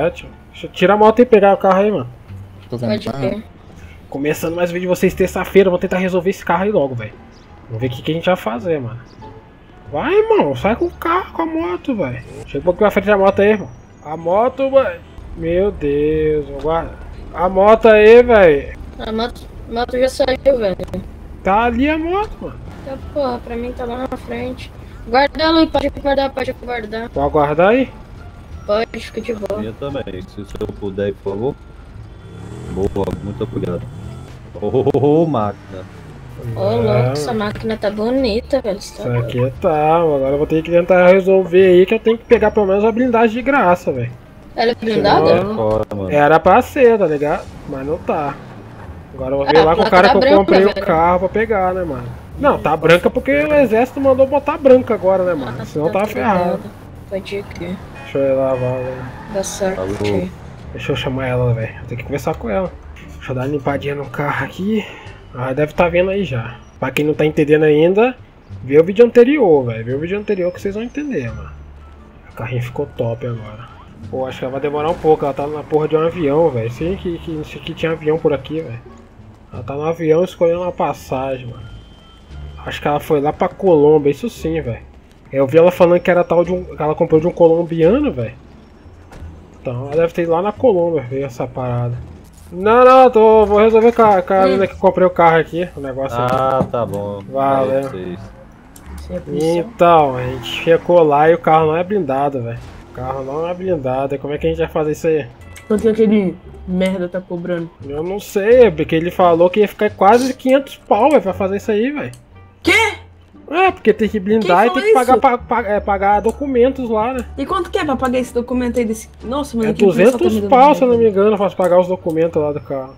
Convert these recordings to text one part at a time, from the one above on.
tio. Tira a moto e pegar o carro aí, mano. Tô vendo. Começando mais um vídeo de vocês terça-feira. Vou tentar resolver esse carro aí logo, velho. Vamos ver o que a gente vai fazer, mano. Vai, irmão. Sai com o carro, com a moto, velho. Chega um pouquinho pra frente da moto aí, irmão. A moto, velho. Meu Deus. A moto aí, velho. A moto já saiu, velho. Tá ali a moto, mano. Tá, porra, pra mim tá lá na frente. Guarda ela aí, pode guardar. Pode aguardar aí? Pode, fica de boa. Eu também, se o senhor puder, por favor. Boa, muito obrigado. Ô, máquina. Ô, louco, essa máquina tá bonita, velho. Isso aqui tá, agora eu vou ter que tentar resolver aí que eu tenho que pegar pelo menos a blindagem de graça, velho. Ela é blindada? Era pra ser, tá ligado? Mas não tá. Agora eu vou ver lá com o cara que eu comprei o carro pra pegar, né, mano? Não, tá branca porque o exército mandou botar branca agora, né, mano? Senão tá ferrado. Pode ir aqui. Deixa eu ir lavar, velho. Dá sorte. Deixa eu chamar ela, velho. Tem que conversar com ela. Deixa eu dar uma limpadinha no carro aqui. Ah, deve estar vendo aí já. Pra quem não tá entendendo ainda, vê o vídeo anterior, velho. Vê o vídeo anterior que vocês vão entender, mano. O carrinho ficou top agora. Pô, acho que ela vai demorar um pouco. Ela tá na porra de um avião, velho. Sei que tinha avião por aqui, velho. Ela tá no avião escolhendo uma passagem, mano. Acho que ela foi lá pra Colômbia, isso sim, velho. Eu vi ela falando que era tal de que ela comprou de um colombiano, velho. Então ela deve ter ido lá na Colômbia ver essa parada. Não, vou resolver com a menina que comprei o carro aqui, o negócio aqui. Aqui. Tá bom. Valeu. Então, a gente chegou lá e o carro não é blindado, velho. O carro não é blindado, como é que a gente vai fazer isso aí? Quanto que aquele merda tá cobrando? Eu não sei, porque ele falou que ia ficar quase 500 pau, velho, pra fazer isso aí, velho. Quê? É, porque tem que blindar e tem que pagar documentos lá, né? E quanto que é pra pagar esse documento aí desse... Nossa, mano, é 200 pau, se eu não me engano, pra pagar os documentos lá do carro.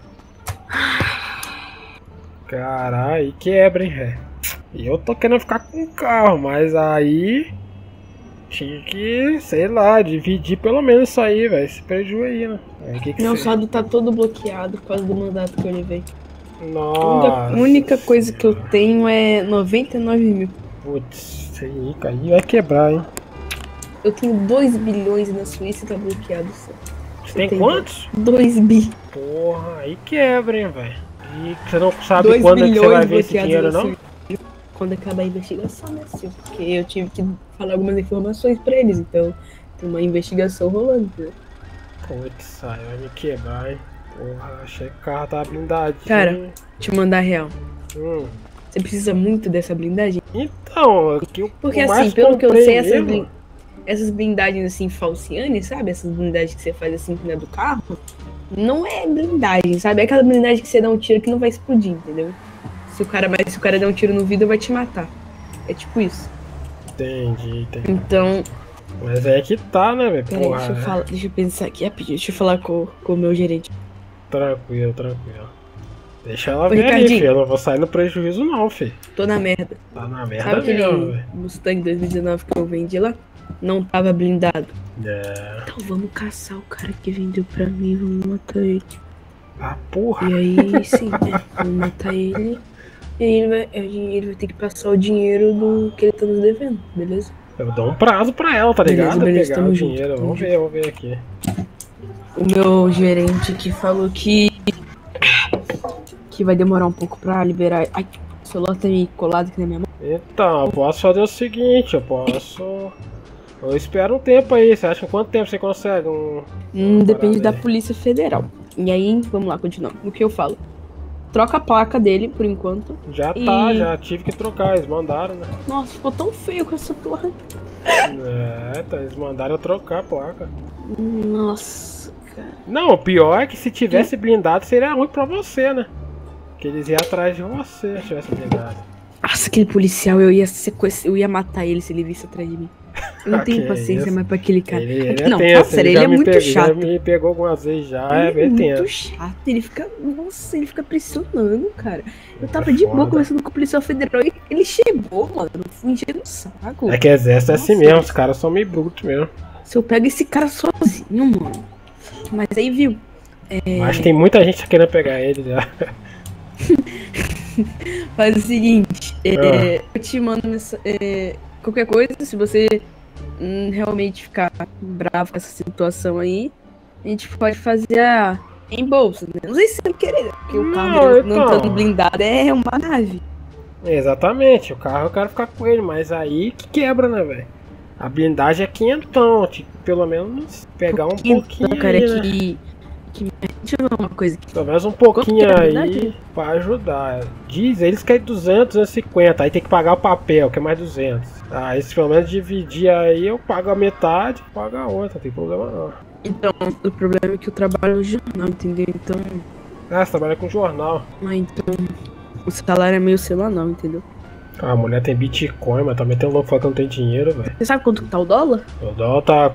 Caralho, e quebra, hein, velho. E eu tô querendo ficar com o carro, mas aí... Tinha que, sei lá, dividir pelo menos isso aí, velho. Esse prejuízo aí, né? Meu saldo tá todo bloqueado por causa do mandato que eu levei. Nossa. A única coisa que eu tenho é 99 mil. Putz, isso aí vai quebrar, hein? Eu tenho 2 bilhões na Suíça e tá bloqueado só. Você tem quantos? 2 bi. Porra, aí quebra, hein, velho. E você não sabe quando é que você vai ver esse dinheiro, não? Quando acabar a investigação, né, Silvio? Porque eu tive que falar algumas informações pra eles, então tem uma investigação rolando, né? Putz, aí vai me quebrar, hein? Porra, achei que o carro tava blindadinho. Cara, te mandar real. Você precisa muito dessa blindagem? Então, porque assim, pelo que eu sei, essas blindagens assim, falciane, sabe? Essas blindagens que você faz assim do carro, não é blindagem, sabe? É aquela blindagem que você dá um tiro que não vai explodir, entendeu? Se o cara der um tiro no vidro, vai te matar. É tipo isso. Entendi. Então... Mas é que tá, né, velho? Peraí, deixa eu pensar aqui rapidinho. Deixa eu falar com o meu gerente. Tranquilo. Deixa ela ver ali, filho. Eu não vou sair no prejuízo não, filho. Tô na merda. Tá na merda. Sabe aquele Mustang 2019 que eu vendi lá? Não tava blindado. É. Então vamos caçar o cara que vendeu pra mim, vamos matar ele. Ah, porra. E aí, sim, né? Vamos matar ele. E aí ele vai ter que passar o dinheiro do que ele tá nos devendo, beleza? Eu dou um prazo pra ela, tá ligado? Beleza, pegar o dinheiro. Vamos ver aqui. O meu gerente que falou que vai demorar um pouco pra liberar. Ai, o celular tá meio colado aqui na minha mão. Então, eu posso fazer o seguinte, eu espero um tempo aí. Você acha que quanto tempo você consegue? Depende da Polícia Federal. E aí, vamos lá, continuando. O que eu falo? Troca a placa dele, por enquanto. Já tive que trocar, eles mandaram, né? Nossa, ficou tão feio com essa placa. Eles mandaram eu trocar a placa. Nossa, cara. Não, o pior é que se tivesse blindado seria ruim pra você, né? Que eles iam atrás de você se tivesse blindado. Nossa, aquele policial, eu ia matar ele se ele visse atrás de mim. Eu não tenho paciência mais pra aquele cara. Não, ele é muito chato. Ele me pegou algumas vezes já, é bem tenso. Muito chato, ele fica pressionando, cara. Eu tava de boa conversando com o policial federal e ele chegou, mano, fui enchendo o saco. É que exército é assim mesmo, os caras são meio brutos mesmo. Se eu pego esse cara sozinho, mano. Mas aí, viu? Acho que tem muita gente querendo pegar ele já. Faz o seguinte, eu te mando qualquer coisa, se você realmente ficar bravo com essa situação aí, a gente pode fazer em bolsa, né? Não sei se você querer, porque o carro Não, não então. estando blindado é uma nave. Exatamente, o carro eu quero ficar com ele, mas aí que quebra, né, velho? A blindagem é quinhentão, tipo, pelo menos pegar um pouquinho cara, aí, né? Deixa eu ver uma coisa aqui. Pelo menos um pouquinho Quanto que é a aí blindagem? pra ajudar. Diz eles que é 200, 250, aí tem que pagar o papel, que é mais 200. Aí se pelo menos dividir aí, eu pago a metade, pago a outra, não tem problema não. Então, o problema é que eu trabalho no jornal, entendeu? Então, Ah, você trabalha com jornal. então o salário é meio semanal, entendeu? Ah, a mulher tem Bitcoin, mas também tem um louco falando que não tem dinheiro, velho. Você sabe quanto que tá o dólar? O dólar tá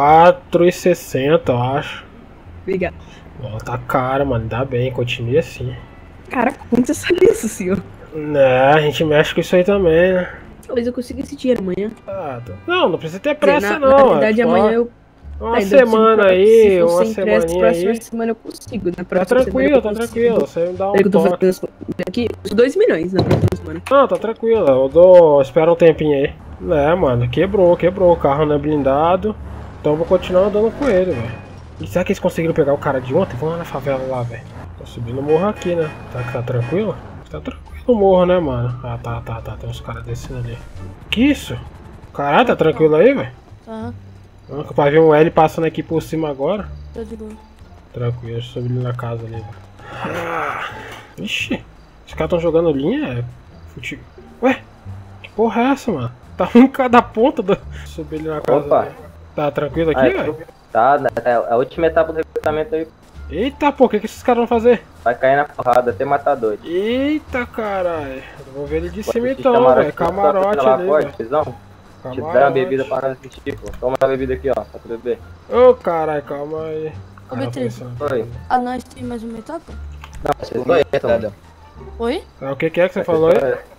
4,60, eu acho. Obrigado. O dólar tá caro, mano, ainda bem, continue assim. Caraca, como você sabe isso, senhor? Né, a gente mexe com isso aí também, né? Talvez eu consiga esse dinheiro amanhã. Ah, não precisa ter pressa na não. verdade, é só amanhã eu. uma ainda eu semana consigo, aí, se for uma sem pressa, semaninha próxima aí. semana eu consigo. Na Tá próxima tranquilo, semana tá eu tranquilo. consigo. Você me dá um Eu tô toque. fazendo aqui os 2 milhões na próxima semana. Não, tá tranquilo. Eu dou. Espera um tempinho aí. É, mano, quebrou. O carro não é blindado. Então eu vou continuar andando com ele, velho. E será que eles conseguiram pegar o cara de ontem? Vamos lá na favela lá, velho. Tô subindo o morro aqui, né? Tá tranquilo? Tá tranquilo o morro, né, mano? Ah, tá. Tem uns caras descendo ali. Que isso? Caralho, tá tranquilo aí, velho? Tá, Pra ver um L passando aqui por cima agora. tá de boa. Tranquilo, eu subi ali na casa ali, velho. Ah, ixi, os caras tão jogando linha? Ué, que porra é essa, mano? Tá um em cada ponta do. Subi ali na casa. Opa. Ali. Tá tranquilo aqui, Aí, velho? tá, é a última etapa do recrutamento aí. Eita, pô, o que esses caras vão fazer? Vai cair na porrada até matar dois. Eita, caralho. Eu vou ver ele de cima Assiste então, velho. Camarote lá, ali, pode, velho. visão? Te dá uma bebida pra nós assistir, pô. Toma a bebida aqui, ó, pra tu beber. Ô, caralho, calma aí. Ô, Beatriz. Oi. Ah, nós tem mais uma etapa? Não, vocês dois, então. Oi? O que é que você falou aí?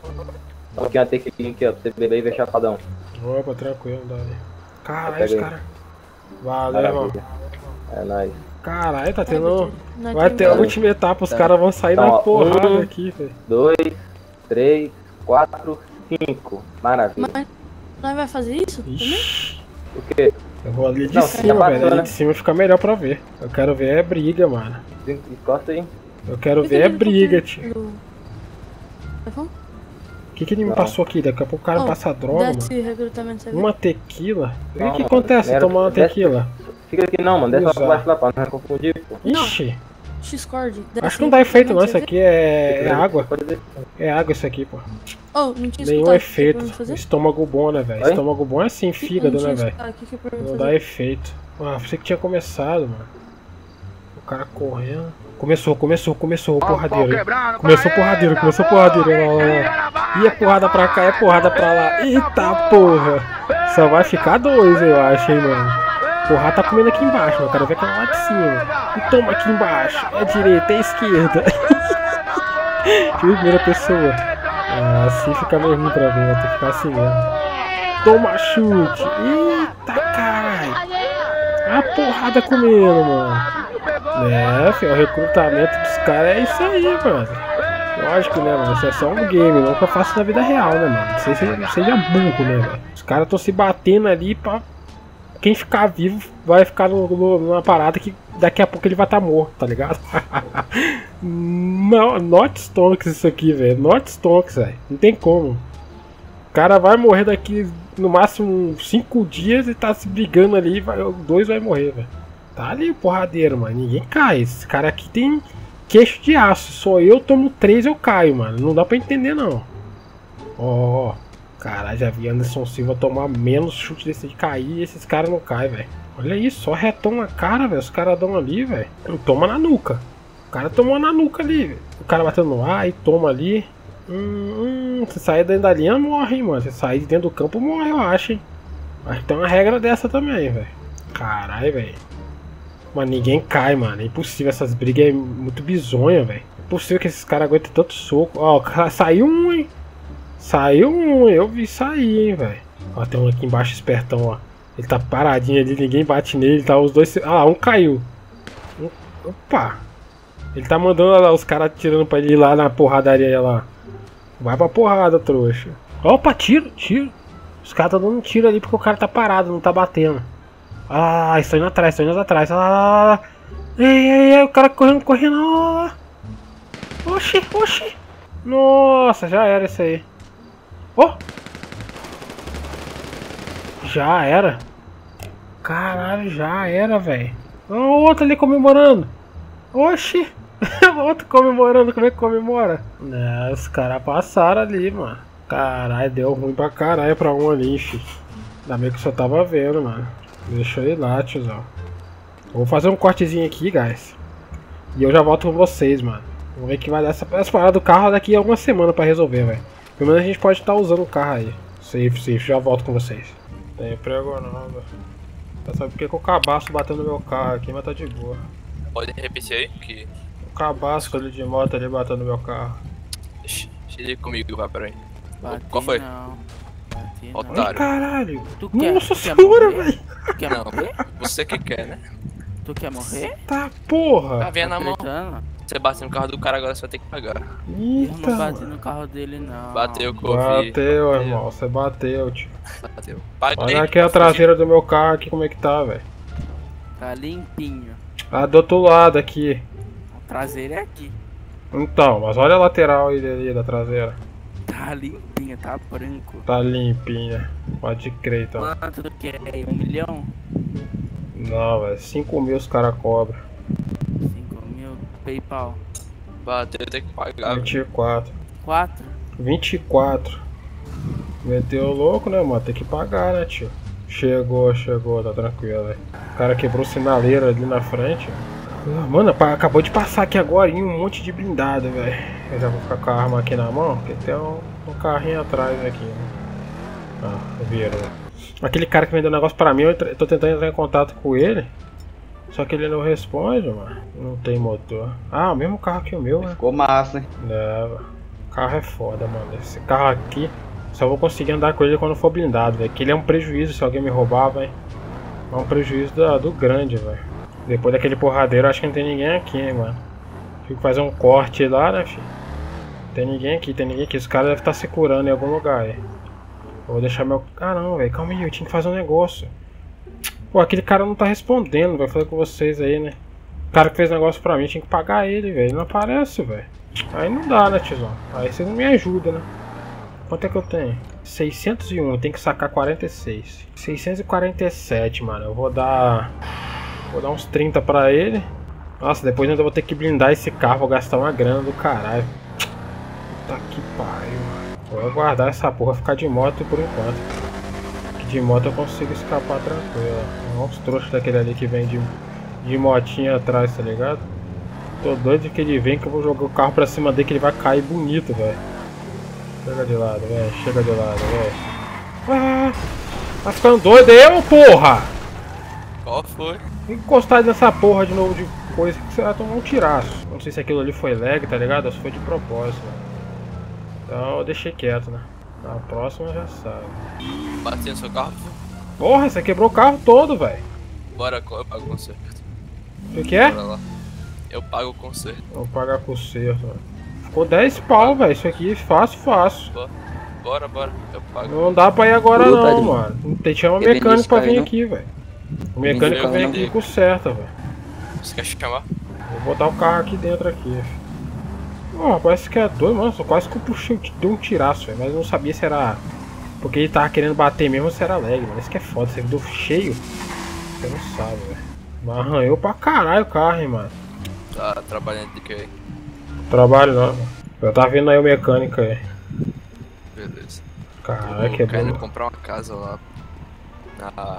Só que uma tequilinha aqui, ó, pra você beber e ver chapadão. Opa, tranquilo, dali. Caralho, Pega os aí. caras. Valeu, irmão. Maravilha. É nóis. Caralho, tá tendo. Nós Vai tem ter a mais- última etapa, os Tá. caras vão sair Então, na ó, porrada aqui, velho. 2, 3, 4, 5. Maravilha. Mas nós vai fazer isso? Também? Ixi, O quê? eu vou ali de Não, cima, já passou, velho. Ali né? de cima fica melhor pra ver. Eu quero ver é briga, mano. Encosta aí. Eu quero Por que ver é ele não briga, tá tio. do- Tá bom? O que ele me Não. passou aqui? Daqui a pouco o cara Ó, passa droga, mano. Desse recrutamento, você viu? Uma tequila? E o Não, que mano, acontece se era- tomar uma desce- tequila? Fica aqui não, mano. Desce lá Usar. pra baixo lá pra não confundir, pô. Não. Ixi, Discord. acho que não dá efeito não, isso aqui é água. Pode ver. É água isso aqui, pô. Oh, não tinha Nenhum escutado. efeito. O que que é pra mim fazer? Estômago bom, né, velho? Oi? Estômago bom é assim, fígado, Não né, tinha velho? escutado. O que que é pra mim Não fazer? dá efeito. Ah, você que tinha começado, mano. O cara correndo. Começou o porradeiro. Começou o porradeiro. Olha lá. E é porrada pra cá, é porrada pra lá. Eita porra. Só vai ficar dois, eu acho, hein, mano. Porra tá comendo aqui embaixo, mano. Eu quero ver aquela lá de cima. E toma aqui embaixo. É direita, é esquerda. Primeira pessoa. Ah, assim fica meio ruim pra ver, vai ter que ficar assim mesmo. Toma chute. Eita caralho. A porrada comendo, mano. É, filho, o recrutamento dos caras é isso aí, mano. Lógico, né, mano? Isso é só um game, não que eu faço na vida real, né, mano? Não sei se seja burro, né, velho? Os caras estão se batendo ali pra. Quem ficar vivo vai ficar numa parada que daqui a pouco ele vai estar morto, tá ligado? Não, not stonks isso aqui, velho. Not stonks, velho. Não tem como. O cara vai morrer daqui no máximo 5 dias e tá se brigando ali, dois vai morrer, velho. Tá ali o porradeiro, mano. Ninguém cai. Esse cara aqui tem queixo de aço. Só eu tomo 3 eu caio, mano. Não dá pra entender, não. Ó. Caralho, já vi Anderson Silva tomar menos chute desse de cair e esses caras não caem, velho. Olha isso, só retão na cara, velho. Os caras dão ali, velho. Toma na nuca. O cara tomou na nuca ali, velho. O cara batendo no ar e toma ali. Se sair dentro da linha, morre, hein, mano. Se sair de dentro do campo, morre, eu acho, hein. Acho que tem uma regra dessa também, velho. Caralho, velho. Mas ninguém cai, mano. É impossível. Essas brigas é muito bizonha, velho. É impossível que esses caras aguentem tanto soco. Ó, saiu um, hein. Saiu um. Eu vi sair, hein, velho. Ó, tem um aqui embaixo espertão, ó. Ele tá paradinho ali, ninguém bate nele. Tá os dois. Ah lá, um caiu. Opa. Ele tá mandando lá, os caras tirando pra ele ir lá na porradaria lá. Vai pra porrada, trouxa. Opa, tiro. Os caras tá dando um tiro ali porque o cara tá parado, não tá batendo. Ah, estou indo atrás, Ah, ei, o cara correndo. Ah. Oxi. Nossa, já era isso aí. Oh! Já era. Caralho, já era, velho. Olha o outro ali comemorando. Oxi. O outro comemorando, como é que comemora? Não, os caras passaram ali, mano. Caralho, deu ruim pra caralho pra um ali, fi. Ainda bem que eu só tava vendo, mano. Deixa eu ir lá, tiozão. Vou fazer um cortezinho aqui, guys. E eu já volto com vocês, mano. Vamos ver que vai dar essa parada do carro daqui a alguma semana pra resolver, velho. Pelo menos a gente pode estar usando o carro aí. Safe, já volto com vocês. Tem prego não, velho. Só sabe porque que o cabaço bateu no meu carro aqui, mas tá de boa. Pode repetir aí? Que... O cabaço ali de moto ali bateu no meu carro. Deixa comigo, vai, peraí. Bati Qual foi? Não. Bati não. Otário. Ai, caralho. Tu quer, Nossa tu quer senhora, morrer? velho. Tu quer Não, morrer? você que quer, né? Tu quer morrer? Tá porra. Tá vendo na mão? Gritando? Você bateu no carro do cara, agora você vai ter que pagar. Eu Eita, não bati mano. no carro dele, não. Bateu, que eu ouvi. Bateu, irmão. Você bateu, tio. Bateu. Paguei. Olha aqui a traseira do meu carro aqui, como é que tá, velho. Tá limpinho. Ah, do outro lado aqui. O traseiro é aqui. Então, mas olha a lateral aí ali da traseira. Tá limpinho, tá branco. Tá limpinha. Pode crer, então. Quanto tu quer? 1 milhão? Não, velho. 5 mil os caras cobram. 5 mil. PayPal. Bateu, tem que pagar. 24. 4? 24. Meteu o louco, né, mano? Tem que pagar, né, tio? Chegou, tá tranquilo, velho. O cara quebrou o sinaleiro ali na frente. Ah, mano, acabou de passar aqui agora em um monte de blindado, velho. Eu já vou ficar com a arma aqui na mão, porque tem um carrinho atrás aqui, né? Ah, virou. Aquele cara que vendeu o negócio pra mim, eu tô tentando entrar em contato com ele. Só que ele não responde, mano. Não tem motor. Ah, o mesmo carro que o meu, né? Ficou massa, hein? Não, o carro é foda, mano. Esse carro aqui, só vou conseguir andar com ele quando for blindado, velho. Que ele é um prejuízo se alguém me roubar, velho. É um prejuízo do grande, velho. Depois daquele porradeiro, acho que não tem ninguém aqui, hein, mano. Fico fazer um corte lá, né, filho? Tem ninguém aqui. Os caras devem estar se curando em algum lugar aí. Eu vou deixar meu... Ah, não, velho. Calma aí, eu tinha que fazer um negócio. Pô, aquele cara não tá respondendo, velho. Falei com vocês aí, né? O cara que fez negócio pra mim, tinha que pagar ele, velho. Ele não aparece, velho. Aí não dá, né, tiozão? Aí vocês não me ajudam, né? Quanto é que eu tenho? 601, eu tenho que sacar 46. 647, mano. Eu vou dar uns 30 pra ele. Nossa, depois eu ainda vou ter que blindar esse carro. Vou gastar uma grana do caralho. Puta que pariu, mano. Vou guardar essa porra, ficar de moto por enquanto. Que de moto eu consigo escapar tranquilo. Olha uns trouxas daquele ali que vem de motinha atrás, tá ligado? Tô doido que ele vem, que eu vou jogar o carro pra cima dele, que ele vai cair bonito, velho. Chega de lado, velho. Ah, tá ficando doido eu, porra! Qual foi? Encostar nessa porra de novo de coisa que você vai tomar um tiraço. Não sei se aquilo ali foi lag, tá ligado? Ou se foi de propósito, né? Então eu deixei quieto, né? Na próxima já sabe. Bati no seu carro? Porra, você quebrou o carro todo, velho. Bora, eu pago o conserto. O que é? Bora lá. Eu pago o conserto. Vou pagar conserto, mano. Ficou 10 pau, velho. Isso aqui fácil. Bora, eu pago. Não dá pra ir agora Ô, não, tadinho. mano. Tem que chamar o Ele mecânico disse pra pra vir ele, não? aqui, velho. O mecânico vem aqui e conserta, velho. Você quer chamar? Vou botar o carro aqui dentro aqui. Ó, parece que é doido, mano. Só quase que eu puxei, dei um tiraço, velho. Mas eu não sabia se era... Porque ele tava querendo bater mesmo ou se era lag, mano. Isso que é foda, você viu cheio. Você não sabe, velho. Mas arranhou pra caralho o carro, hein, mano. Tá trabalhando de que aí? Trabalho não, mano. Eu tava vendo aí o mecânico aí. Beleza. Caralho, Tô que é querendo bom. comprar uma casa lá lá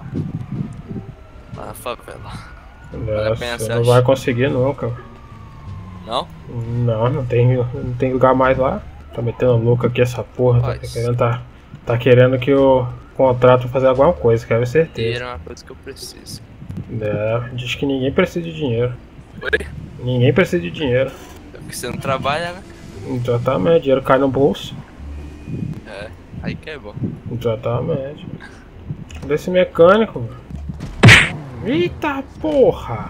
na favela. Vale a pena, Nossa, você não acha? vai conseguir nunca. Não? Não tem lugar mais lá. Tá metendo louco aqui essa porra. Tá querendo que eu contrato fazer alguma coisa, quero certeza. Dinheiro é uma coisa que eu preciso. É, diz que ninguém precisa de dinheiro. Oi? Ninguém precisa de dinheiro. É porque você não trabalha, né? Exatamente, dinheiro cai no bolso. É, aí que é bom. Exatamente. Desse mecânico, mano. Eita porra!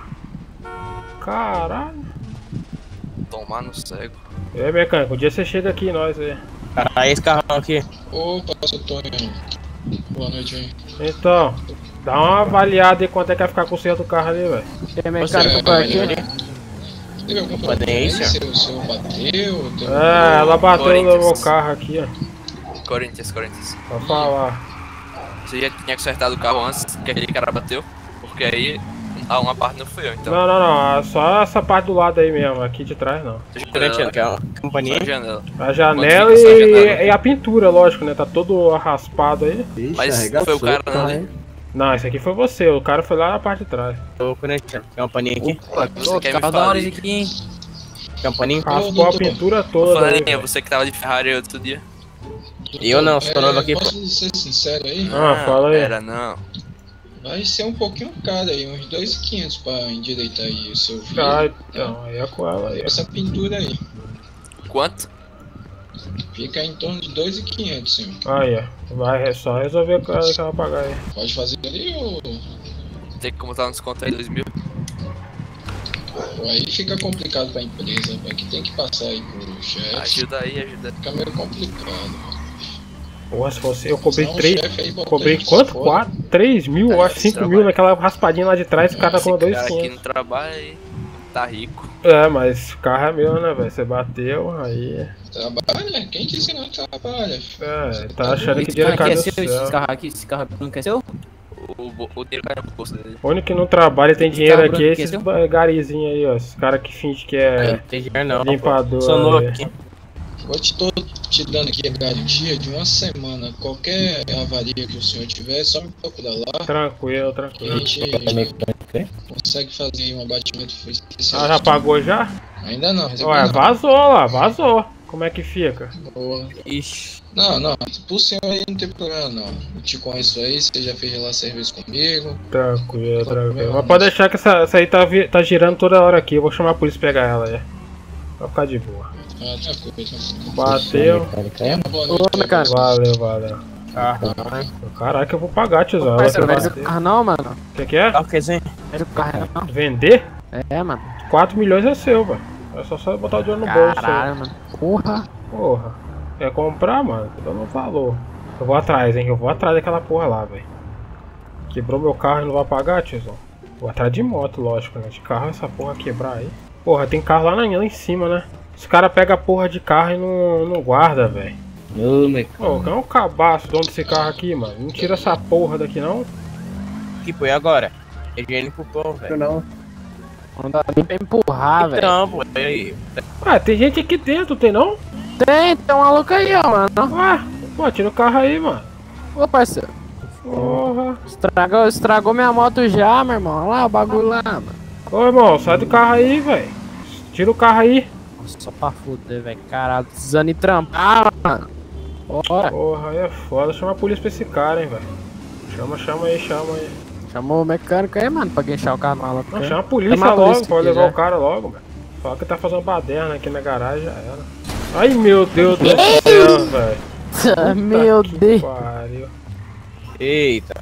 Caralho! Tomar no cego. E aí, mecânico, um dia você chega aqui, nós aí. Aí esse carrão aqui. Opa, seu Tonho. Boa noite aí. Então, Dá uma avaliada aí quanto é que vai ficar com o conserto do carro ali, velho. Tem mecânico por aqui? Teve algum problema? O senhor bateu? Ela bateu no meu carro aqui, ó. Corinthians. Pode falar. Você já tinha consertado o carro antes que aquele cara bateu? Porque aí uma parte não fui eu, então. Não, só essa parte do lado aí mesmo, aqui de trás não. Corinthians, que é uma companhia. A janela. A janela e a pintura, lógico, né? Tá todo raspado aí. Mas não foi o cara não, né? Não, esse aqui foi você, o cara foi lá na parte de trás. Ô, Corinthians, tem uma paninha aqui. Você quer me Carro da falar hora aí? esse aqui, hein? Tem uma paninha? Raspou a pintura toda. Falarinha, você que tava de Ferrari outro dia. Eu não, sou novo aqui, pô. Posso ser sincero aí? Fala aí. Pera, não. Vai ser um pouquinho caro aí, uns 2.500 pra endireitar aí o seu vidro. Então, aí é com ela aí. Essa pintura aí. Quanto? Fica em torno de 2.500, senhor. Aí, ó. Vai só resolver o que ela vai pagar aí. Pode fazer ali ou... Tem que como tá no desconto aí, 2.000. Aí fica complicado pra empresa, que tem que passar aí pro chefe. Ajuda aí. Fica meio complicado. Porra, se fosse, eu cobrei Senão o 3. chefe aí bota Cobrei aí quanto? fora. 3 mil, eu acho 5 mil naquela raspadinha lá de trás, o cara tá com Esse cara aqui 2.500. não trabalha e tá rico. Mas o carro é meu, né, velho? Você bateu, aí. Trabalha? Quem disse que não trabalha? Tá achando que Esse dinheiro carro caiu aqui do é seu? Esse céu. carro aqui, esse carro não é seu? O dinheiro cai no bolso dele. O único que não trabalha e tem dinheiro carro aqui branco é aqui é esses seu? garizinhos aí, ó. Esses caras que fingem que é Não tem dinheiro não, limpador. Sou novo aí. aqui. Tô te dando aqui a garantia de uma semana. Qualquer avaria que o senhor tiver, só me procurar lá. Tranquilo. Que a gente consegue fazer um abatimento especial. Ah, já pagou já? Ainda não, Ué, vazou. Como é que fica? Boa. Ixi. Não, por senhor aí não tem problema não. Eu te conheço aí, você já fez lá serviço comigo. Tranquilo. Mas pode deixar que essa aí tá girando toda hora aqui. Eu vou chamar a polícia pra pegar ela aí. Vai ficar de boa. Tranquilo. Bateu. Boa noite. Valeu. Caraca, eu vou pagar, tiozão. Mas você não vende o carro não, mano? O que é? Carro quer dizer? Vende o carro não? Vender? É, mano. 4 milhões é seu, velho. É só botar o dinheiro no bolso. Caralho, mano. Porra. Quer comprar, mano? Tô dando valor. Eu vou atrás, hein? Eu vou atrás daquela porra lá, velho. Quebrou meu carro e não vai pagar, tiozão? Vou atrás de moto, lógico, né? De carro essa porra quebrar aí. Porra, tem carro lá em cima, né? Os caras pegam a porra de carro e não guarda, velho. Pô, é um cabaço dono desse carro aqui, mano. Não tira essa porra daqui, não. Que foi agora? É dinheiro pro povo, velho. Não dá nem pra empurrar, velho. Então, pô, aí. Tem gente aqui dentro, tem não? Tem um maluco aí, ó, mano. Pô, tira o carro aí, mano. Ô, parceiro. Porra. Estragou minha moto já, meu irmão. Olha lá o bagulho lá, mano. Ô, irmão, sai do carro aí, velho. Tira o carro aí. Nossa, só pra fuder, velho. Caralho, precisando ir trampar, mano. Bora. Porra, aí é foda. Chama a polícia pra esse cara, hein, velho. Chama aí. Chamou o mecânico aí, mano, pra guinchar o carro maluco. Não, chama a polícia Chama a logo, polícia pode aqui levar já. o cara logo, velho. Fala que tá fazendo baderna aqui na garagem, já era. Ai, meu Deus do céu, velho. Meu Deus. Pariu. Eita.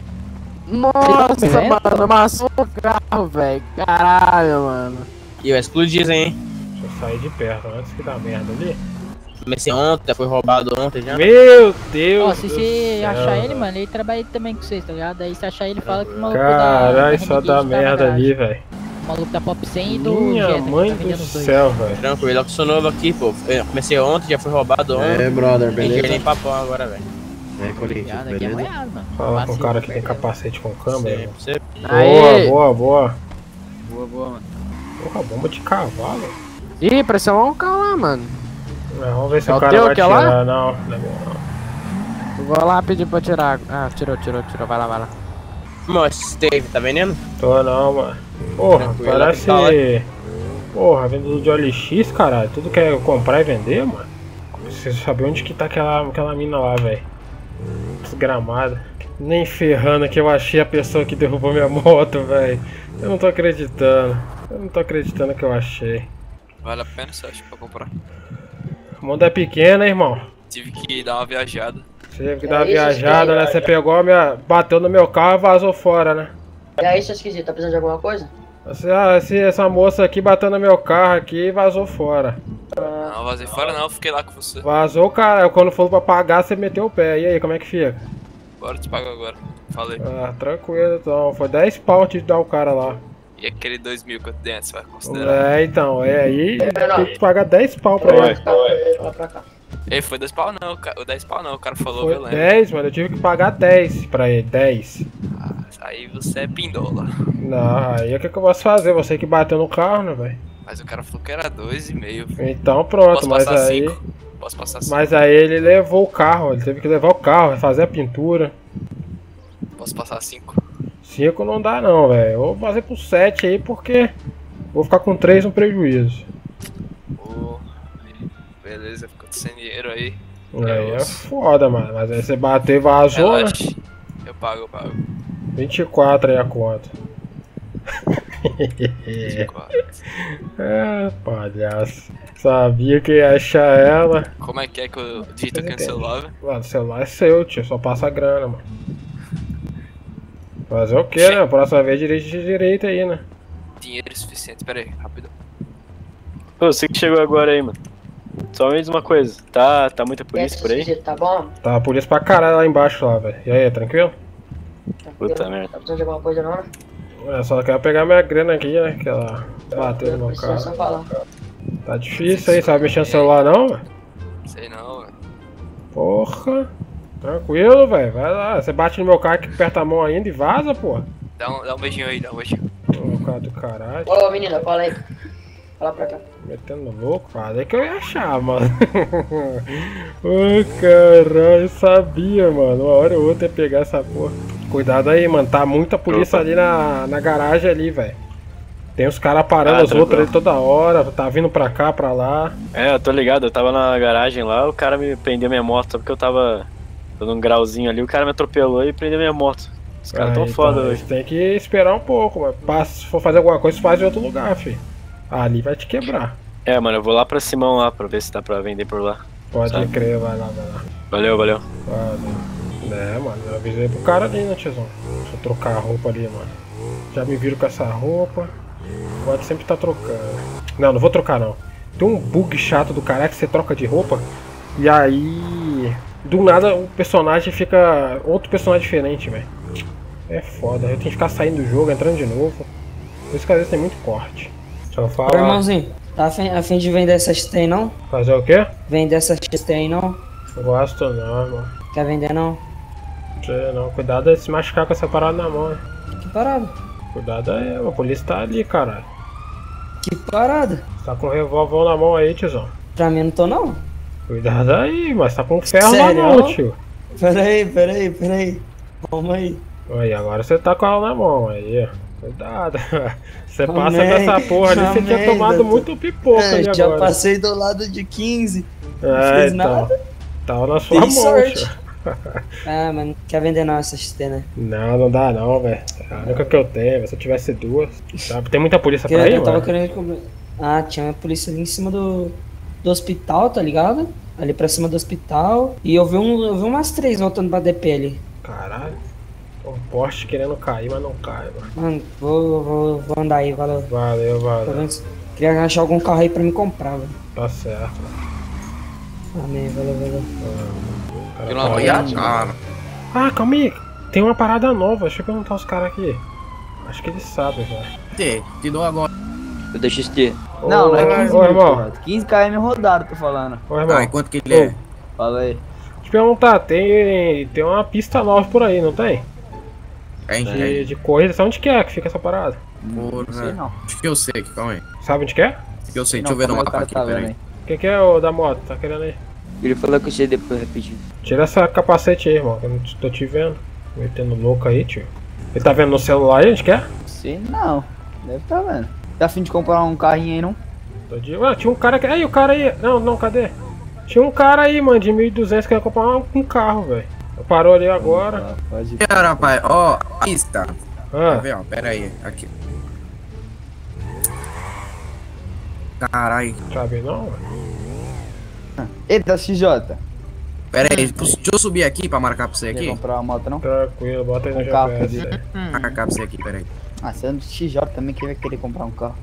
Nossa, mano, amassou o carro, velho. Caralho, mano. E eu explodir, hein? Deixa eu sair de perto antes que dá merda ali. Comecei ontem, foi roubado ontem já. Meu Deus Ó, se do você céu, achar ele, velho. mano, ele trabalha também com vocês, tá ligado? Aí se achar ele, fala que o maluco Caralho, só Renegade dá tá na merda garagem. ali, velho. O maluco da Pop 100 e do Minha Jetta, que mãe tá do vendendo os dois. céu, velho. Tranquilo, eu sou novo aqui, pô. Eu comecei ontem, já foi roubado ontem. brother, Tem que nem papão agora, velho. Corinthians, Ligado, aqui é moiado, mano. Fala com o cara que tem Vacilo, capacete com câmera. Você... Aê. Boa. Boa, mano. Porra, bomba de cavalo. Ih, pareceu um carro lá, mano. Vamos ver se É o o cara teu vai que é lá? tirar. Não é meu não. Eu vou lá pedir pra tirar. Ah, tirou. Vai lá. Moço, Steve, tá vendendo? Tô não, mano. Porra, Tranquilo, parece... tá lá. Porra, vendedor de OLX, caralho. Tudo quer comprar e vender, mano. Preciso saber onde que tá aquela mina lá, velho. Desgramada. Nem ferrando que eu achei a pessoa que derrubou minha moto, velho. Eu não tô acreditando. Que eu achei. Vale a pena, você acha, pra comprar? O mundo é pequeno, hein, irmão. Tive que dar uma viajada. Você teve que dar uma viajada, né? Você pegou a minha... Bateu no meu carro e vazou fora, né? E aí, seu esquisito, tá precisando de alguma coisa? Essa moça aqui bateu no meu carro aqui e vazou fora. Não, vazei fora não, fiquei lá com você. Vazou, cara. Quando for pra pagar, você meteu o pé. E aí, como é que fica? Bora, te pago agora. Falei. Ah, tranquilo, então. Foi 10 pau te dar o cara lá. E aquele 2.000 que eu te dei antes, vai considerar? É, então, é aí. Tem que pagar 10 pau pra ele. Fala pra cá. Ei, foi 10 pau não, o 10 pau não, o cara falou, Foi eu lembro. 10, mano. Eu tive que pagar 10 pra ele. 10. Ah, aí você é pindola. Não, aí o que eu posso fazer? Você que bateu no carro, né, velho? Mas o cara falou que era 2,5. Então pronto, Posso mas passar aí. 5? Posso passar 5? Mas aí ele levou o carro, ele teve que levar o carro, fazer a pintura. Posso passar 5? 5 não dá não, velho. Eu vou fazer por 7 aí porque vou ficar com 3 no prejuízo. Oh, beleza, ficou sem dinheiro aí. Aí é foda, mano. Mas aí você bateu e vazou, né? Relaxa. Eu pago. 24 aí a conta. 24. É, palhaço. Sabia que ia achar ela. Como é que eu digito aqui no celular, velho? Mano, o celular é seu, tio. Só passa a grana, mano. Fazer o que, né? Próxima vez dirige direito aí, né? Dinheiro suficiente, pera aí, rapidão. Ô, você que chegou agora aí, mano. Só me diz uma coisa, tá muita polícia por aí? Tá bom? Tá a polícia pra caralho lá embaixo lá, velho. E aí, tranquilo? Puta merda. Tá precisando de alguma coisa não, né? Eu só quero pegar minha grana aqui, né? Que ela bateu no meu Precisa só carro. falar. Tá difícil aí, sabe mexer no celular não, velho? Sei não, velho. Porra. Tranquilo, velho. Vai lá. Você bate no meu carro que aperta a mão ainda e vaza, porra. Dá um beijinho aí, dá um beijinho. Ô, cara do caralho. Ô, menina, fala aí. Fala pra cá. Metendo louco, falei que eu ia achar, mano. Ô, caralho, eu sabia, mano. Uma hora ou outra ia pegar essa porra. Cuidado aí, mano. Tá muita polícia ali na garagem ali, velho. Tem os caras parando os outros ali toda hora. Tá vindo pra cá, pra lá. É, eu tô ligado, eu tava na garagem lá, o cara me prendeu minha moto, só porque eu tava dando um grauzinho ali, o cara me atropelou e prendeu minha moto. Os caras tão então, foda a hoje. gente tem que esperar um pouco, mano. Se for fazer alguma coisa, faz em outro lugar, filho. Ali vai te quebrar. É, mano, eu vou lá pra Simão lá pra ver se dá pra vender por lá. Pode sabe? crer, vai lá, vai lá. Valeu. Valeu. É, mano, eu avisei pro cara ali, né, tiozão? Deixa eu trocar a roupa ali, mano. Já me viram com essa roupa. Pode sempre tá trocando. Não vou trocar não. Tem um bug chato do caralho que você troca de roupa e aí do nada o personagem fica outro personagem diferente, velho. É foda, eu tenho que ficar saindo do jogo, entrando de novo. Por isso que às vezes tem muito corte. Deixa eu falar. Ô, irmãozinho, tá a fim de vender essa XT não? Fazer o quê? Vender essa XT aí não? Não gosto não, irmão. Quer vender não? Não, cuidado de se machucar com essa parada na mão, né? Que parada? Cuidado aí, a polícia tá ali, caralho. Que parada? Você tá com um revólver na mão aí, tiozão. Pra mim não tô não. Cuidado aí, mas tá com ferro Sério? na mão, tio. Peraí. Vamos aí. Aí, agora você tá com ela na mão, aí, ó. Cuidado. Você passa Amém. dessa porra ali, você tinha tomado muito pipoca ali agora. Já passei do lado de 15. Não É, fez então. nada. Tava na sua Tem mão, sorte. tio. Ah, mas não quer vender não essa XT, né? Não dá não, velho. É a única que eu tenho, velho. Se eu tivesse duas. Sabe? Tem muita polícia Que pra aí, eu tava mano? querendo comprar. Ah, tinha uma polícia ali em cima do hospital, tá ligado? Ali pra cima do hospital. E eu vi umas 3 voltando pra DP ali. Caralho. Um poste querendo cair, mas não cai, mano. Mano, vou andar aí, valeu. Valeu. Pelo menos queria achar algum carro aí pra me comprar, velho. Tá certo. Amém, valeu. Eu não apoiado, cara. Ah, calma aí. Tem uma parada nova. Deixa eu perguntar os caras aqui. Acho que eles sabem, velho. Te dou agora. Eu deixo esse Não é 15 Ô, mil, irmão. porra. 15 km rodado, tô falando. Ô, irmão. Ah, quanto que ele é? Fala aí. Deixa eu te perguntar, tem uma pista nova por aí, não tem? De corrida, sabe onde que é que fica essa parada? Porra. Sei não. Acho que eu sei aqui, calma aí. Sabe onde que é? Acho que eu sei, Não, deixa eu ver no como é que o mapa cara aqui, tá vendo peraí. aí? O que é o da moto? Tá querendo aí? Ele falou que eu sei depois rapidinho. Tira essa capacete aí, irmão, que eu não tô te vendo. Metendo louco aí, tio. Ele tá vendo no celular aí, onde que é? Sei não. Deve tá vendo. Tá afim de comprar um carrinho aí, não? Ué, tinha um cara que... Aí, o cara aí... Não, cadê? Tinha um cara aí, mano, de 1.200 que ia comprar um carro, velho. Parou ali agora. Pode E aí, rapaz, ó, pista. Ah, Quer ver, ó, pera aí, aqui. Caralho. sabe não, velho? Eita, XJ. Pera aí, deixa eu subir aqui pra marcar pra você Quer aqui. comprar uma moto, não? Tranquilo, bota aí no Um carro, GPS. quer aí. Marcar pra você aqui, pera aí. Ah, você é do XJ também, quem vai querer comprar um carro?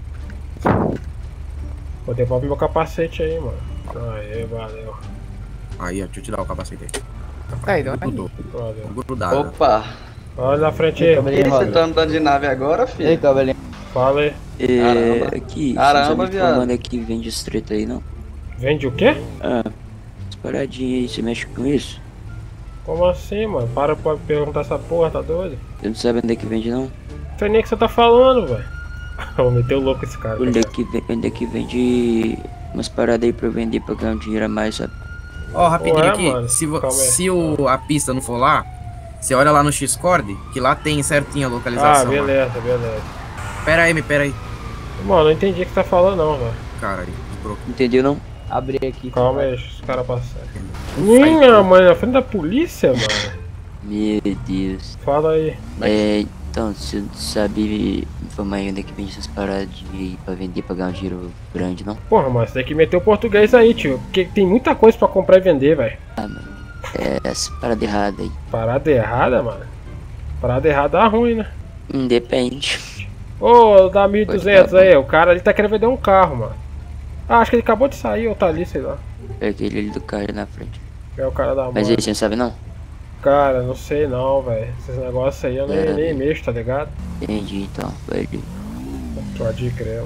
Pô, devolve meu capacete aí, mano. Aê, valeu. Aí, ó, deixa eu te dar o capacete aí. Aí, dá Grudou. Grudado. Opa! Olha na frente aí. Você tá andando de nave agora, filho? Ei, cabelinho. Fala aí. Caramba. Aqui, Caramba, você viado. falando aqui vende os treta aí, não? Vende o quê? Ah, as paradinhas aí, você mexe com isso? Como assim, mano? Para pra perguntar essa porra, tá doido? Você não sabe onde é que vende, não? Não sei nem o que você tá falando, velho. Vou meter o louco esse cara. Onde é que vende umas paradas aí pra eu vender pra ganhar um dinheiro a mais, sabe? Ó, rapidinho Ué, aqui, mano, se a pista não for lá, você olha lá no Xcord, que lá tem certinho a localização. Ah, beleza, beleza. Pera aí. Mano, não entendi o que você tá falando não, velho. Caralho, entendeu não? Abri aqui. Calma aí, deixa os caras passarem. Minha mãe, na frente da polícia, mano. Meu Deus. Fala aí. Então, você não sabe informar aí onde é que vende essas paradas de pra vender, pra ganhar um dinheiro grande, não? Porra, mano, você tem que meter o português aí, tio. Porque tem muita coisa pra comprar e vender, velho. Ah, mano. Essa parada errada aí. Parada errada, mano? Parada errada dá ruim, né? Depende. Ô, dá 1.200 aí, o cara ali tá querendo vender um carro, mano. Ah, acho que ele acabou de sair ou tá ali, sei lá. É aquele ali do carro ali na frente. É o cara da moto. Mas aí você não sabe não? Cara, não sei não, velho. Esses negócios aí eu nem mexo, tá ligado? Entendi, então. Vai. Pode crer,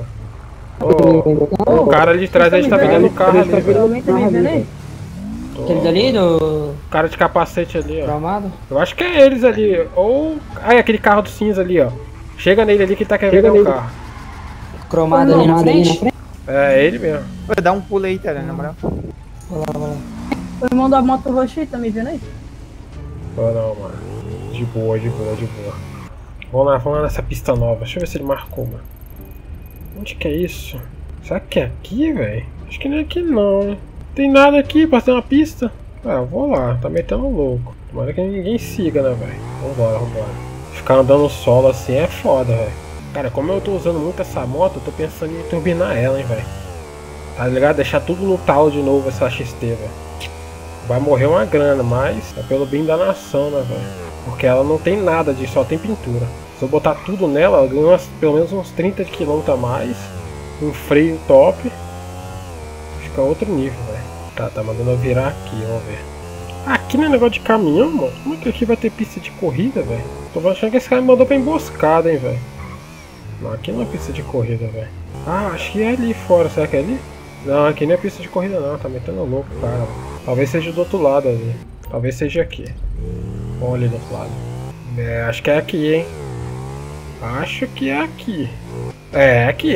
o cara ali de trás, a gente tá vendendo um carro ali, velho. Aquele dali do... cara de capacete ali, ó. Cromado? Eu acho que é eles ali. Ou... Ah, é aquele carro do cinza ali, ó. Chega nele ali que ele tá querendo vender um carro. Cromado ali na frente? É ele mesmo. Dá um pulo aí, tá, na moral. Vai lá. O irmão da moto roxa aí, tá me vendo aí? Não, mano. De boa. Vamos lá nessa pista nova. Deixa eu ver se ele marcou, mano. Onde que é isso? Será que é aqui, velho? Acho que não é aqui não, né? Tem nada aqui pra ter uma pista. Ah, eu vou lá. Tá metendo louco. Tomara que ninguém siga, né, velho? Vambora. Ficar andando solo assim é foda, velho. Cara, como eu tô usando muito essa moto, eu tô pensando em turbinar ela, hein, velho. Tá ligado? Deixar tudo no talo de novo essa XT, velho. Vai morrer uma grana, mas é pelo bem da nação, né, velho? Porque ela não tem nada disso, só tem pintura. Se eu botar tudo nela, ela ganha pelo menos uns 30 km a mais. Um freio top. Fica outro nível, velho. Tá mandando eu virar aqui, vamos ver. Aqui não é negócio de caminhão, mano. Como é que aqui vai ter pista de corrida, velho? Tô achando que esse cara me mandou pra emboscada, hein, velho. Não, aqui não é pista de corrida, velho. Ah, acho que é ali fora, será que é ali? Não, aqui não é pista de corrida não, tá metendo louco, cara. Talvez seja do outro lado ali. Talvez seja aqui. Vamos ali do outro lado. É, acho que é aqui, hein. Acho que é aqui. É, aqui.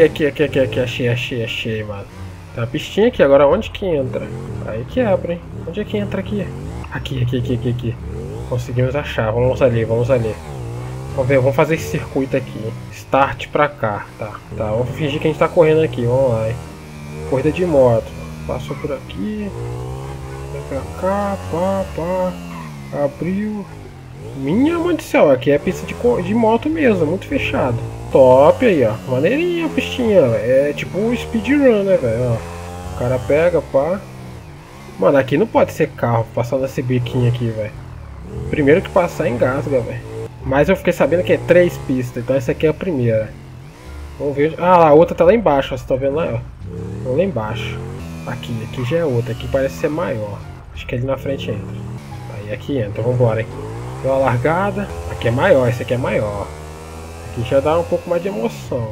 Achei, mano. Tem uma pistinha aqui, agora onde que entra? Aí que abre, hein. Onde é que entra aqui? Aqui. Conseguimos achar, vamos ali. Vamos ver, vamos fazer esse circuito aqui. Start pra cá, tá, vamos fingir que a gente tá correndo aqui, vamos lá, hein. Corrida de moto. Passou por aqui. Vem pra cá, pá. Abriu. Minha mãe do céu, aqui é pista de moto mesmo, muito fechado. Top aí, ó. Maneirinha a pistinha, é tipo um speedrun, né, velho? O cara pega, pá. Mano, aqui não pode ser carro passando esse biquinho aqui, velho. Primeiro que passar engasga, velho. Mas eu fiquei sabendo que é 3 pistas, então essa aqui é a primeira. Vamos ver. Ah, lá, a outra tá lá embaixo, ó. Você tá vendo lá, ó? Vamos lá embaixo. Aqui já é outra. Aqui parece ser maior. Acho que ali na frente entra. Aí aqui entra, vambora, hein. Deu uma largada. Aqui é maior, esse aqui é maior. Aqui já dá um pouco mais de emoção.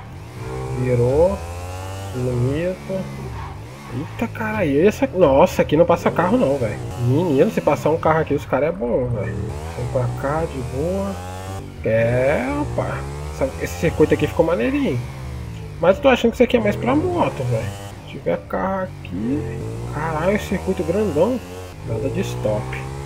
Virou. Bonito. Eita, cara, aí essa... Nossa, aqui não passa carro não, velho. Menino, se passar um carro aqui, os caras é bom, velho. Vem pra cá, de boa. É, opa. Esse circuito aqui ficou maneirinho. Mas eu tô achando que isso aqui é mais pra moto, velho. Se tiver carro aqui... Caralho, circuito grandão. Nada de stop.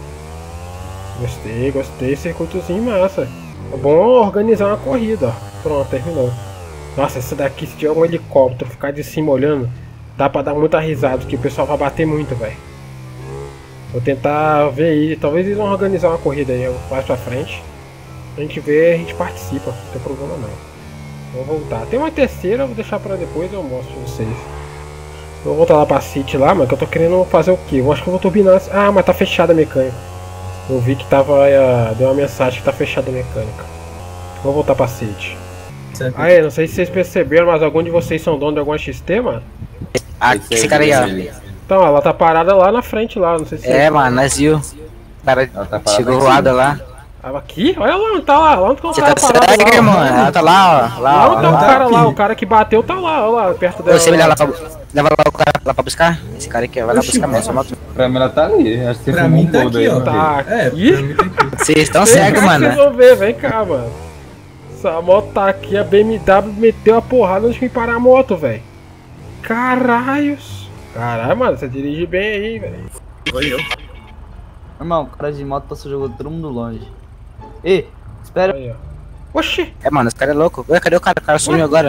Gostei. Circuitozinho massa. É bom organizar uma corrida, ó. Pronto, terminou. Nossa, essa daqui, se tiver um helicóptero, ficar de cima olhando, dá pra dar muita risada, porque o pessoal vai bater muito, velho. Vou tentar ver aí. Talvez eles vão organizar uma corrida aí mais pra frente. A gente vê, a gente participa, não tem problema não. Vou voltar. Tem uma terceira, eu vou deixar pra depois, eu mostro pra vocês. Eu vou voltar lá pra City lá, mas que eu tô querendo fazer o quê? Eu acho que eu vou turbinar. Ah, mas tá fechada a mecânica. Eu vi que tava. Deu uma mensagem que tá fechada a mecânica. Vou voltar pra City. Aí, não sei se vocês perceberam, mas algum de vocês são dono de alguma XT, mano? Esse cara aí, ó. Então, ela tá parada lá na frente, lá, não sei se... É, mano, nós viu. O cara chegou voada lá. Aqui? Olha lá, tá lá onde que o Você cara tá parado sério, lá, mano? Ela tá lá, ó. Lá onde tá o cara lá, o cara que bateu tá lá, olha lá, perto dela. Você leva lá o cara lá pra buscar? Esse cara aqui, vai lá buscar mesmo, sua moto. Pra mim ela tá ali, acho que você Pra mim tá todo aqui, aí. ó. Tá aqui? Vocês estão cegos, mano. Vocês vão ver, vem cá, mano. Essa moto tá aqui, a BMW meteu a porrada antes de me parar a moto, velho. Caralhos. Caralho, mano, você dirige bem aí, velho. Foi eu. Irmão, o cara de moto passou jogando todo mundo longe. Ei, espera. Aí, ó. Oxi. É, mano, esse cara é louco. Ué, cadê o cara? O cara sumiu agora.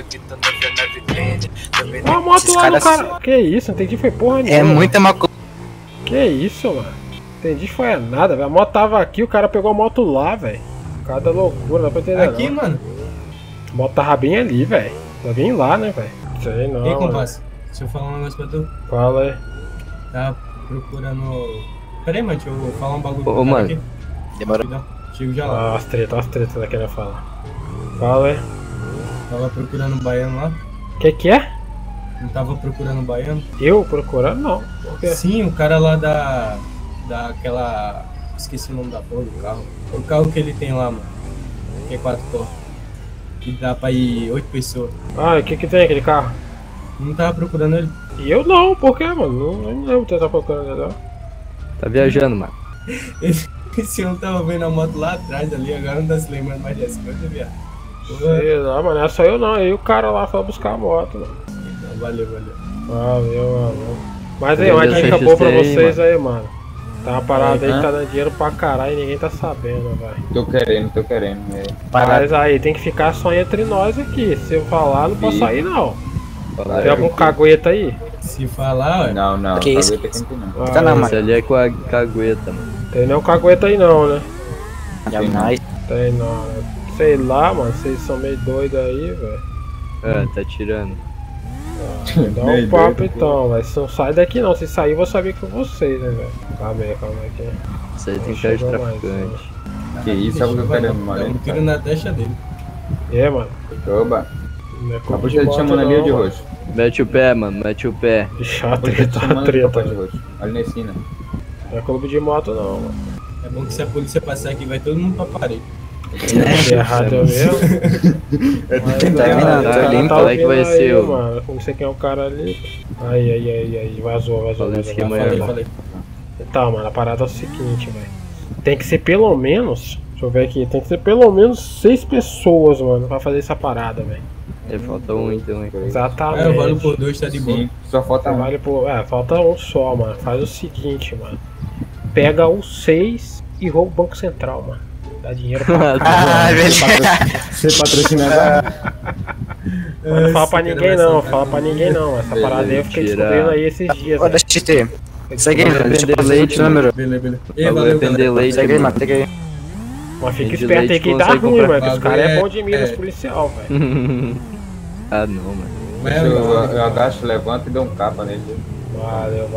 Olha a moto lá no cara. Que isso, não entendi, foi porra nenhuma. É muita maconha. Que isso, mano. Entendi, foi nada, velho. A moto tava aqui, o cara pegou a moto lá, velho. Cada loucura, não dá pra entender. Aqui, não. mano. A moto tava bem ali, velho. Tá bem lá, né, velho? Sei não. Ei, mano. compadre, deixa eu falar um negócio pra tu. Fala aí. Tá procurando. Pera aí, mano, deixa eu falar um bagulho. Ô, mano. Aqui. Demorou. Chego já lá. Ah, as tretas da querendo falar. Fala aí. Tava procurando um baiano lá. Que é? Não tava procurando um baiano? Eu procurando? Não. Por quê? Sim, o cara lá daquela. Esqueci o nome da porra do carro. O carro que ele tem lá, mano. Que é 4 portas. Que dá pra ir 8 pessoas. Ah, e o que tem aquele carro? Não tava procurando ele? E eu não, por quê, mano? Não lembro de estar procurando ele, não. Tá viajando, mano. Esse homem tava vendo a moto lá atrás ali, agora não tá se lembrando mais dessa coisa, viado. Sei lá, mano, não é só eu não, aí o cara lá foi buscar a moto, mano. Então, valeu. Valeu. Mas aí, uma dica boa pra vocês aí, mano. Tá uma parada aí que tá dando dinheiro pra caralho e ninguém tá sabendo, velho. Tô querendo. Mas aí tem que ficar só entre nós aqui. Se eu falar, não posso sair não. Tem algum cagueta aí? Se falar, ué. Não. Que isso? Não. Tá na mano. Esse ali é com a cagueta, mano. Tem nenhum cagueta aí não, né? Jamais. Tem não. Sei lá, mano, vocês são meio doidos aí, velho. É, tá tirando. Dá um papo então, velho. Se não sai daqui não, se sair eu vou saber com vocês, né, velho. Calma aí aqui. Isso aí tem cara de traficante. Que isso, é o que eu quero, Dá um mano. tiro na testa dele. Mano. Oba. Não é A culpa polícia de te chamando ali de mano. roxo. Mete o pé, mano, mete o pé. Ixi, A a polícia te treta, chamando de treta. roxo. Ali na esquina. Não é clube de moto não, mano. É bom que se a polícia passar aqui, vai todo mundo pra parede. Errado eu mesmo. Tá limpo, qual é que vai ser, aí, mano. Como você quer o cara ali. Aí. Vazou. Falei. Tá, mano, a parada é o seguinte, velho. Tem que ser pelo menos. Deixa eu ver aqui. Tem que ser pelo menos 6 pessoas, mano, pra fazer essa parada, velho. Falta um então, hein? Exatamente. Eu vale por 2, tá de boa. Sim, só falta um. Vale por. falta um só, mano. Faz o seguinte, mano. Pega os 6 e rouba o Banco Central, mano. Dá dinheiro pra Você patrocina. Não fala pra ninguém não, Essa parada aí eu fiquei descobrindo aí esses dias. Ô, deixa eu te ter. Segue aí, velho. Vender leite, número. Beleza. Vai vender leite, Segue aí, mano. Segue aí. Mas fica Vende esperto aí leite, que dá consegue ruim, comprar mano. Que os caras é bom de mira, os policial, velho. Ah, não, mano. Eu agacho, levanto e dou um capa nele. Valeu.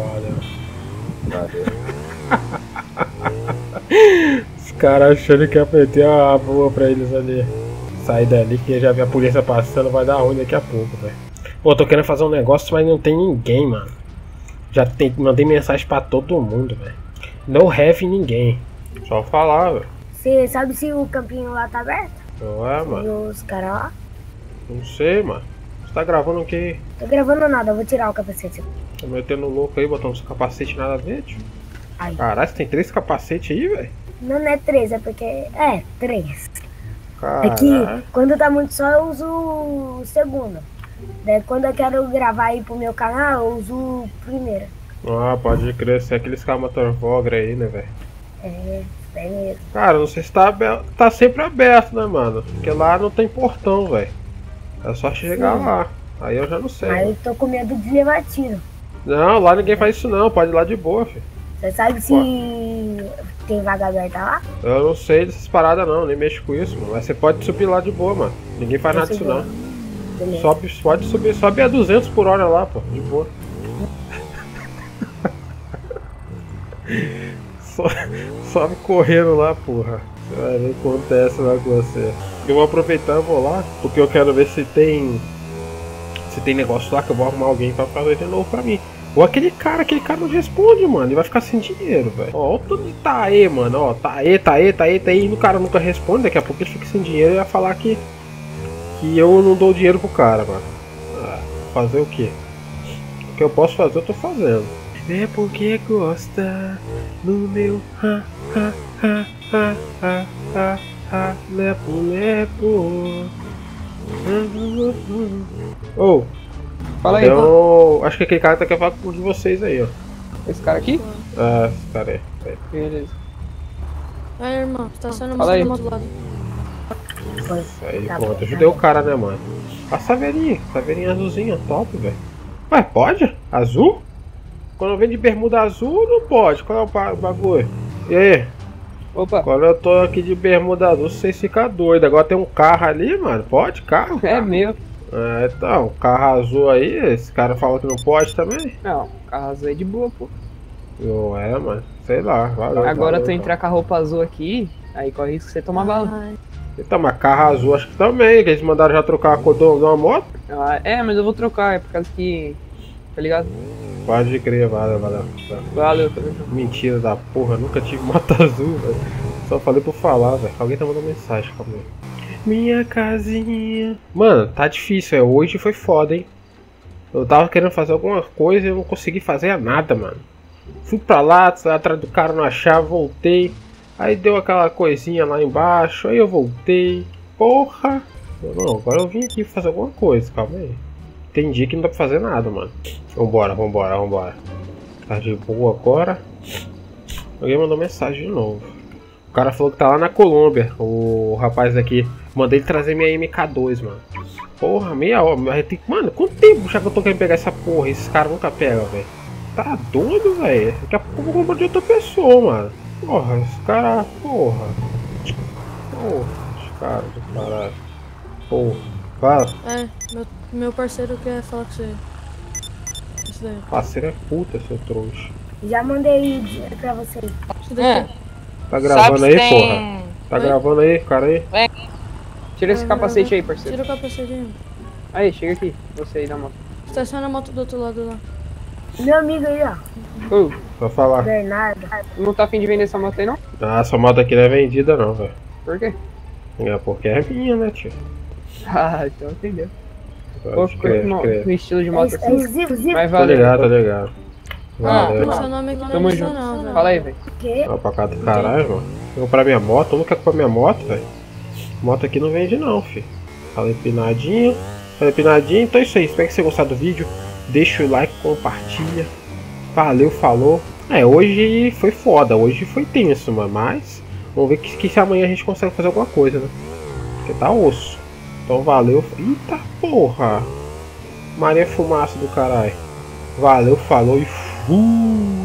Os caras achando que ia meter a boa pra eles ali. Sair dali que já vi a polícia passando, vai dar ruim daqui a pouco, velho. Pô, tô querendo fazer um negócio, mas não tem ninguém, mano. Mandei mensagem pra todo mundo, velho. No have ninguém. Só falar, velho. Você sabe se o campinho lá tá aberto? Ué, mano. E os caras lá? Não sei, mano. Você tá gravando o quê? Tô gravando nada, eu vou tirar o capacete. Tá metendo louco aí, botando os capacetes nada a ver, tio? Ai. Caralho, você tem 3 capacetes aí, velho? Não é 3, é porque... É, 3. Caralho. É que quando tá muito só eu uso o segundo. Daí quando eu quero gravar aí pro meu canal, eu uso o primeiro. Ah, pode crer, você é aqueles motor Vogra aí, né, velho? É mesmo. Cara, não sei se tá aberto. Tá sempre aberto, né, mano? Porque lá não tem portão, velho. É só chegar lá. Aí eu já não sei. Aí eu tô com medo de levar tiro. Não, lá ninguém faz isso não, pode ir lá de boa, filho. Você sabe se tem vaga aberta lá? Eu não sei dessas paradas não, nem mexo com isso, mano. Mas você pode subir lá de boa, mano. Ninguém faz nada disso não. Pode subir, sobe a 200 por hora lá, pô, de boa. Sobe correndo lá, porra. Você vai ver o que acontece lá com você. Eu vou aproveitar e vou lá, porque eu quero ver se tem negócio lá que eu vou arrumar alguém pra fazer de novo pra mim. Ou aquele cara não responde, mano. Ele vai ficar sem dinheiro, velho. Ó, o tanto de tá aí, mano. Ó, tá aí. E o cara nunca responde. Daqui a pouco ele fica sem dinheiro e vai falar que eu não dou dinheiro pro cara, mano. Ah, fazer o quê? O que eu posso fazer, eu tô fazendo. É porque gosta no meu lepo. Ô, fala aí, então, acho que aquele cara tá querendo falar com um de vocês aí, ó. Esse cara aqui? Ah, esse cara aí. Beleza. Aí, irmão, estaciona Fala aí. do outro lado. Isso aí, pronto, ajudei o cara, né, mano? A saveirinha azulzinha, top, velho. Ué, pode? Azul? Quando vem de bermuda azul, não pode. Qual é o bagulho? E aí? Opa. Quando eu tô aqui de bermuda azul, vocês ficam doidos. Agora tem um carro ali, mano. Pode? Carro? É meu. É, então, carro azul aí, esse cara fala que não pode também? Não, carro azul é de boa, pô. Não é, mano. Sei lá. Valeu, Agora valeu, tu entrar com a roupa azul aqui, aí corre risco de você tomar bala. Então, mas carro azul acho que também, que eles mandaram já trocar a cor de uma moto. Ah, é, mas eu vou trocar, é por causa que... Tá ligado? Pode crer, valeu. Valeu, tá vendo? Mentira da porra, nunca tive moto azul, velho. Só falei por falar, velho. Alguém tá mandando mensagem, calma aí. Minha casinha. Mano, tá difícil, hoje foi foda, hein. Eu tava querendo fazer alguma coisa e eu não consegui fazer nada, mano. Fui pra lá, atrás do cara não achava, voltei. Aí deu aquela coisinha lá embaixo, aí eu voltei. Porra! Não, agora eu vim aqui fazer alguma coisa, calma aí. Entendi que não dá pra fazer nada, mano. Vambora. Tá de boa agora. Alguém mandou mensagem de novo. O cara falou que tá lá na Colômbia. O rapaz aqui. Mandei ele trazer minha MK2, mano. Porra, meia hora. Mano, quanto tempo já que eu tô querendo pegar essa porra? Esse cara nunca pega, velho. Tá doido, velho? Daqui a pouco eu vou comprar de outra pessoa, mano. Porra, esse cara. Porra, esse cara do caralho. Porra, fala. É, meu parceiro quer falar com você. Isso daí. Parceiro é puta, seu trouxa. Já mandei dinheiro pra vocês. Tá gravando aí, porra? Tá gravando aí, cara aí? Tira esse capacete aí, parceiro. Tira o capacete aí. Aí, chega aqui. Você aí na moto. Estaciona a moto do outro lado lá. Meu amigo aí, ó. Só falar. Bernardo. Não tá afim de vender essa moto aí, não? Ah, essa moto aqui não é vendida não, velho. Por quê? É porque é minha, né, tio? Ah, então entendeu. Pode crer. No estilo de moto assim. Mas Tá valeu. ligado. Valeu. Seu nome aqui não Tamo é junto. não, velho. Fala aí, velho. Ó, pra cá do caralho, mano. Vou comprar minha moto, eu não quero comprar minha moto, velho. Moto aqui não vende não, filho. Fala empinadinho. Então é isso aí, espero que você gostou do vídeo. Deixa o like, compartilha. Valeu, falou. É, hoje foi foda, hoje foi tenso, mano. Mas vamos ver que se amanhã a gente consegue fazer alguma coisa, né? Porque tá osso. Então valeu. Eita porra! Maria Fumaça do caralho. Valeu, falou e fui!